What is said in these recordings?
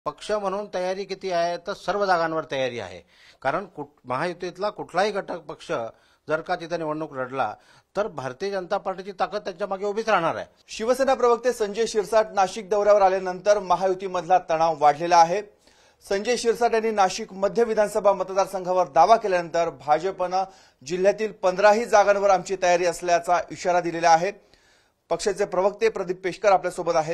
पक्ष म्हणून तयारी किती आहे तर सर्व जागांवर तयारी आहे. कारण महायुतीतला कुठलाही घटक पक्ष जर का तिथे निवडणूक लढला तर भारतीय जनता पार्टीची ताकद त्यांच्या मागे उभीच राहणार आहे. शिवसेना प्रवक्ते संजय शिरसाट नाशिक दौऱ्यावर आल्यानंतर महायुतीमधला तणाव वाढलेला आहे. संजय शिरसाट यांनी नाशिक मध्य विधानसभा मतदारसंघावर दावा केल्यानंतर भाजपनं जिल्ह्यातील 15ही जागांवर आमची तयारी असल्याचा इशारा दिलेला आहे. पक्षाचे प्रवक्ते प्रदीप पेशकर आपल्यासोबत आहेत.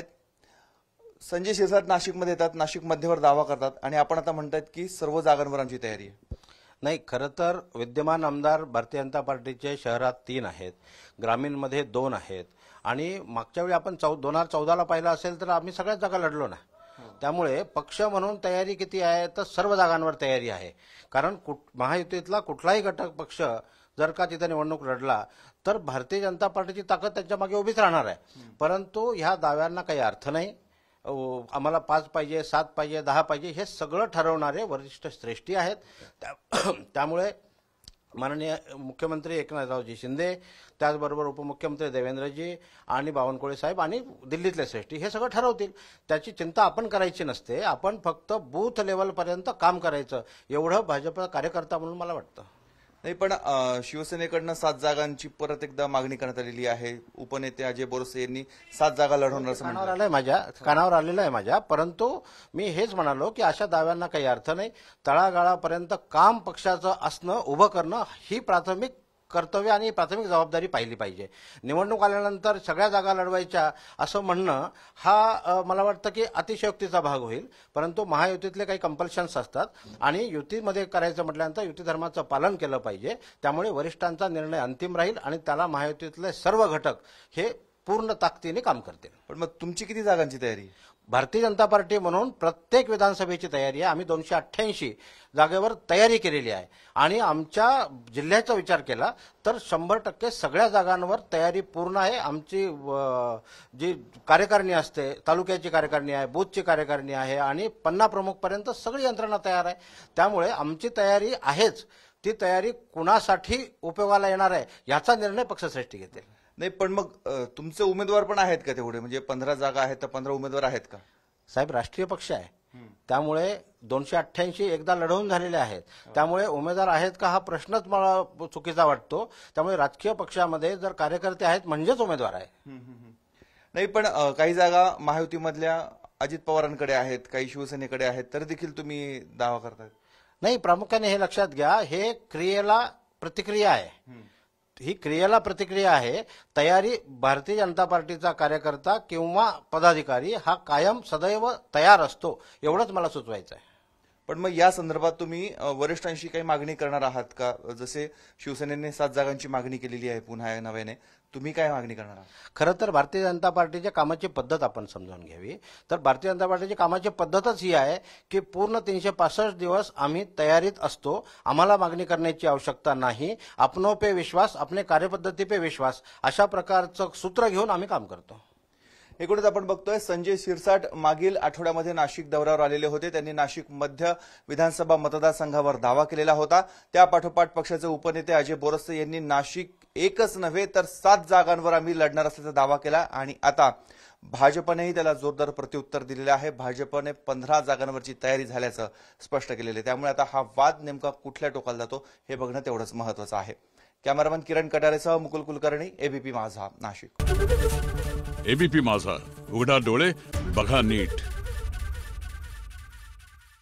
संजय शिरसाट नाशिकमध्ये येतात, नाशिक मध्यवर दावा करतात आणि आपण आता म्हणतात की सर्व जागांवर आमची तयारी आहे. नाही, खरं तर विद्यमान आमदार भारतीय जनता पार्टीचे शहरात 3 आहेत, ग्रामीणमध्ये 2 आहेत आणि मागच्या वेळी आपण 2014ला पाहिलं असेल तर आम्ही सगळ्याच जागा लढलो ना. त्यामुळे पक्ष म्हणून तयारी किती आहे तर सर्व जागांवर तयारी आहे. कारण महायुतीतला कुठलाही घटक पक्ष जर का तिथे निवडणूक लढला तर भारतीय जनता पार्टीची ताकद त्यांच्या मागे उभीच राहणार आहे. परंतु ह्या दाव्यांना काही अर्थ नाही. आम्हाला 5 पाहिजे, 7 पाहिजे, 10 पाहिजे हे सगळं ठरवणारे वरिष्ठ श्रेष्ठी आहेत. त्यामुळे माननीय मुख्यमंत्री एकनाथरावजी शिंदे, त्याचबरोबर उपमुख्यमंत्री देवेंद्रजी आणि बावनकुळे साहेब आणि दिल्लीतले श्रेष्ठी हे सगळं ठरवतील. त्याची चिंता आपण करायची नसते. आपण फक्त बूथ लेवलपर्यंत काम करायचं एवढं भाजप कार्यकर्ता म्हणून मला वाटतं. नाही, पण शिवसेनेकडनं 7 जागांची परत एकदा मागणी करण्यात आलेली आहे. उपनेते अजय बोरसे यांनी 7 जागा लढवणार असं कानावर आलेलं आहे माझ्या. परंतु मी हेच म्हणालो की अशा दाव्यांना काही अर्थ नाही. तळागाळापर्यंत काम पक्षाचं असणं, उभं करणं ही प्राथमिक कर्तव्य आणि प्राथमिक जबाबदारी पाहिली पाहिजे. निवडणूक आल्यानंतर सगळ्या जागा लढवायच्या असं म्हणणं हा मला वाटतं की अतिशयोक्तीचा भाग होईल. परंतु महायुतीतले काही कंपल्शन्स असतात आणि युतीमध्ये करायचं म्हटल्यानंतर युती धर्माचं पालन केलं पाहिजे. त्यामुळे वरिष्ठांचा निर्णय अंतिम राहील आणि त्याला महायुतीतले सर्व घटक हे पूर्ण ताकदीने काम करतील. पण मग तुमची किती जागांची तयारी? भारतीय जनता पार्टी म्हणून प्रत्येक विधानसभेची तयारी आहे. आम्ही 288 जागेवर तयारी केलेली आहे आणि आमच्या जिल्ह्याचा विचार केला तर 100% सगळ्या जागांवर तयारी पूर्ण आहे. आमची जी कार्यकारिणी असते, तालुक्याची कार्यकारिणी आहे, बूथची कार्यकारिणी आहे आणि 50 प्रमुखपर्यंत सगळी यंत्रणा तयार आहे. त्यामुळे आमची तयारी आहेच. ती तयारी कुणासाठी उपयोगाला येणार आहे याचा निर्णय पक्षश्रेष्ठी घेतील. नाही, पण मग तुमचे उमेदवार पण आहेत का तेवढे? म्हणजे 15 जागा आहेत तर 15 उमेदवार आहेत का? साहेब, राष्ट्रीय पक्ष आहे. त्यामुळे 288 एकदा लढवून झालेले आहेत. त्यामुळे उमेदवार आहेत का हा प्रश्नच मला चुकीचा वाटतो. त्यामुळे राजकीय पक्षामध्ये जर कार्यकर्ते आहेत म्हणजेच उमेदवार आहे. नाही, पण काही जागा महायुतीमधल्या अजित पवारांकडे आहेत, काही शिवसेनेकडे आहेत, तरी देखील तुम्ही दावा करताय. नाही, प्रामुख्याने हे लक्षात घ्या, हे क्रियेला प्रतिक्रिया आहे. ही क्रियेला प्रतिक्रिया आहे. तयारी भारतीय जनता पार्टीचा कार्यकर्ता किंवा पदाधिकारी हा कायम सदैव तयार असतो एवढंच मला सुचवायचं आहे. पण मग या संदर्भात तुम्ही वरिष्ठांशी काही मागणी करणार आहात का? जसे शिवसेनेने 7 जागांची मागणी केलेली आहे पुन्हा नव्याने, तुम्ही काय मागणी करणार आहात? खरं तर भारतीय जनता पार्टीच्या कामाची पद्धत आपण समजावून घ्यावी. तर भारतीय जनता पार्टीची कामाची पद्धतच ही आहे की पूर्ण 365 दिवस आम्ही तयारीत असतो. आम्हाला मागणी करण्याची आवश्यकता नाही. अपनों पे विश्वास, अपने कार्यपद्धती पे विश्वास अशा प्रकारचं सूत्र घेऊन आम्ही काम करतो. एकूणच आपण बघतोय संजय शिरसाट मागील आठवड्यामध्ये नाशिक दौऱ्यावर आलेले होते. त्यांनी नाशिक मध्य विधानसभा मतदारसंघावर दावा केलेला होता. त्या पाठोपाठ पक्षाचे उपनेते अजय बोरसे यांनी नाशिक एकच नव्हे तर 7 जागांवर आम्ही लढणार असल्याचा दावा केला आणि आता भाजपनेही त्याला जोरदार प्रत्युत्तर दिलेलं आहे. भाजपने 15 जागांवरची तयारी झाल्याचं स्पष्ट केलेलं आहे. त्यामुळे आता हा वाद नेमका कुठल्या टोकाला जातो हे बघणं तेवढंच महत्वाचं आहे. कॅमेरामन किरण कटारेसह मुकुल कुलकर्णी, एबीपी माझा, नाशिक. एबीपी माझा, उघडा डोळे बघा नीट.